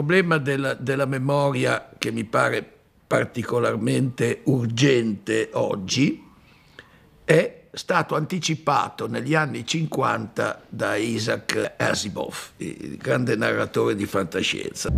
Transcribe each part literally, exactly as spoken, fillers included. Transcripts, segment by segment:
problema della, della memoria, che mi pare particolarmente urgente oggi, è stato anticipato negli anni cinquanta da Isaac Asimov, il grande narratore di fantascienza.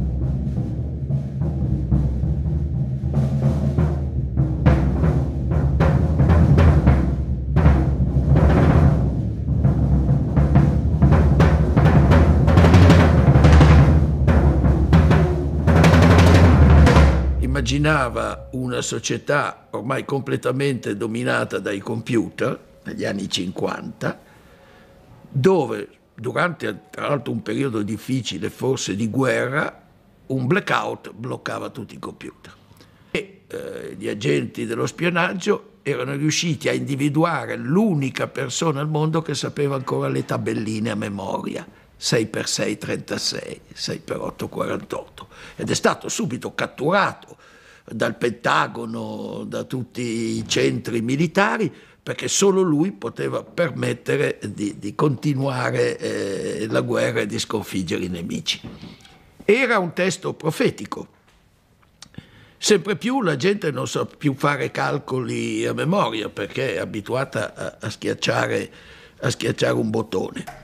Immaginava una società ormai completamente dominata dai computer, negli anni cinquanta, dove durante tra l'altro un periodo difficile, forse di guerra, un blackout bloccava tutti i computer. E eh, gli agenti dello spionaggio erano riusciti a individuare l'unica persona al mondo che sapeva ancora le tabelline a memoria. sei per sei trentasei, sei per otto quarantotto, ed è stato subito catturato dal Pentagono, da tutti i centri militari, perché solo lui poteva permettere di, di continuare eh, la guerra e di sconfiggere i nemici. Era un testo profetico. Sempre più la gente non sa più fare calcoli a memoria, perché è abituata a, a, schiacciare, a schiacciare un bottone.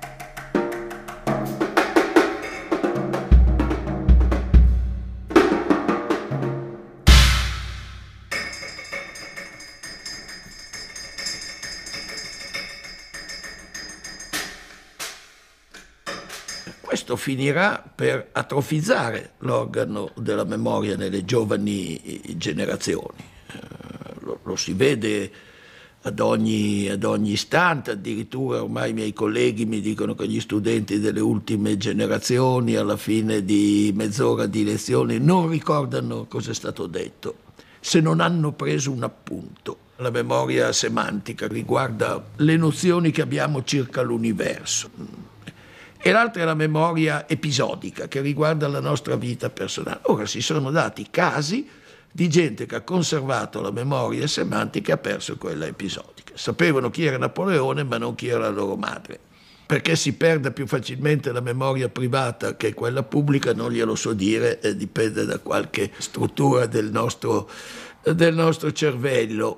Questo finirà per atrofizzare l'organo della memoria nelle giovani generazioni. Lo, lo si vede ad ogni, ad ogni istante, addirittura ormai i miei colleghi mi dicono che gli studenti delle ultime generazioni alla fine di mezz'ora di lezione non ricordano cosa è stato detto, se non hanno preso un appunto. La memoria semantica riguarda le nozioni che abbiamo circa l'universo. E l'altra è la memoria episodica, che riguarda la nostra vita personale. Ora si sono dati casi di gente che ha conservato la memoria semantica e ha perso quella episodica. Sapevano chi era Napoleone, ma non chi era la loro madre. Perché si perde più facilmente la memoria privata che quella pubblica, non glielo so dire, eh, dipende da qualche struttura del nostro, del nostro cervello.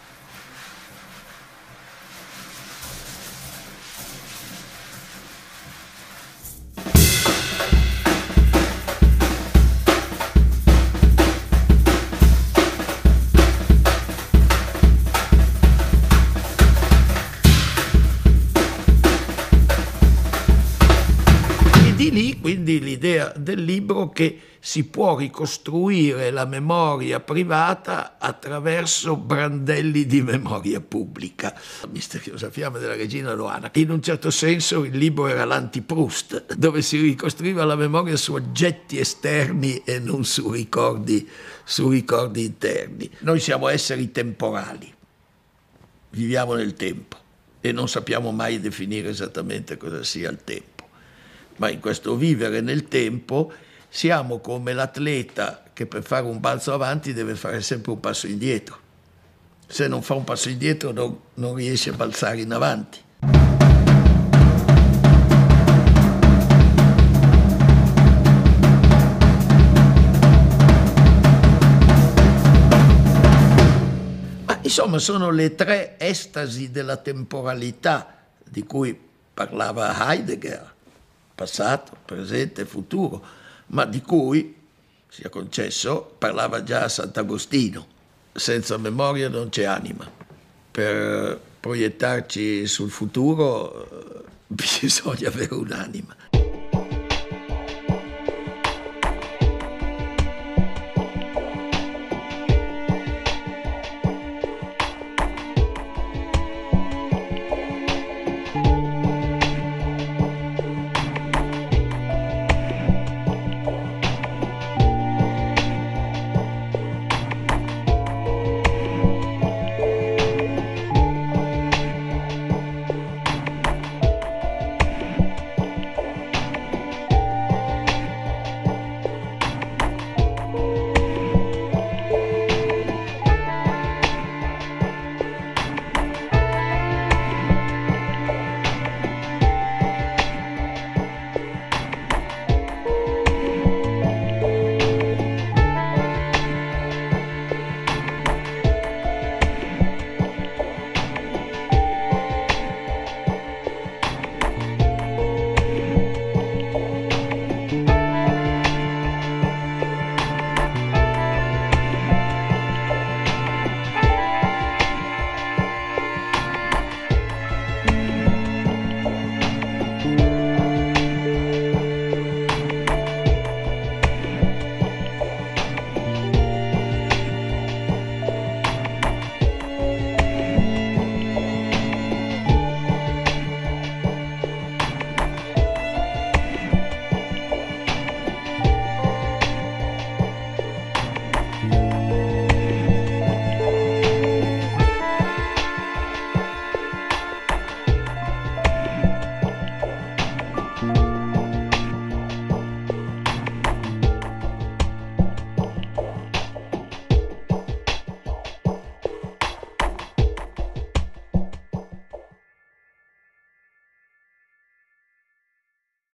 Di lì quindi l'idea del libro che si può ricostruire la memoria privata attraverso brandelli di memoria pubblica. La misteriosa fiamma della regina Loana. In un certo senso il libro era l'anti-Proust, dove si ricostruiva la memoria su oggetti esterni e non su ricordi, su ricordi interni. Noi siamo esseri temporali, viviamo nel tempo e non sappiamo mai definire esattamente cosa sia il tempo. Ma in questo vivere nel tempo siamo come l'atleta che per fare un balzo avanti deve fare sempre un passo indietro. Se non fa un passo indietro non, non riesce a balzare in avanti. Ma insomma sono le tre estasi della temporalità di cui parlava Heidegger. Passato, presente, futuro, ma di cui, sia concesso, parlava già Sant'Agostino. Senza memoria non c'è anima. Per proiettarci sul futuro bisogna avere un'anima.